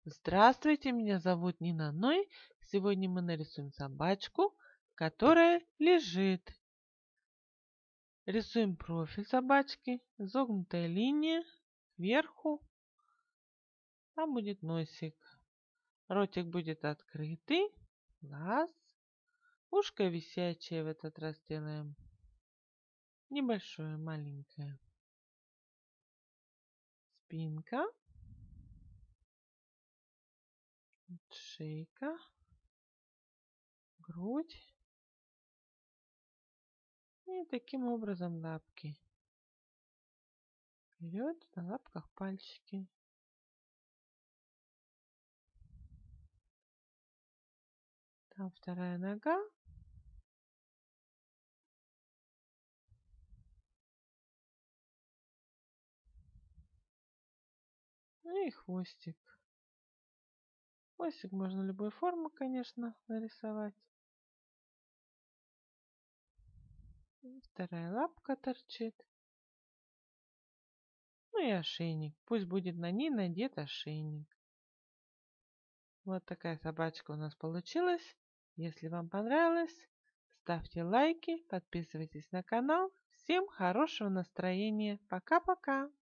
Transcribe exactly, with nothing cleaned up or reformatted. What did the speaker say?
Здравствуйте, меня зовут Нина Ной. Сегодня мы нарисуем собачку, которая лежит. Рисуем профиль собачки, изогнутая линия кверху. Там будет носик. Ротик будет открытый, глаз. Ушко висячее в этот раз делаем. Небольшое, маленькое. Спинка. Шейка. Грудь. И таким образом лапки. Вперед, на лапках пальчики. Там вторая нога. Ну и хвостик. Хвостик можно любой формы, конечно, нарисовать. И вторая лапка торчит. Ну и ошейник. Пусть будет на ней надет ошейник. Вот такая собачка у нас получилась. Если вам понравилось, ставьте лайки, подписывайтесь на канал. Всем хорошего настроения. Пока-пока.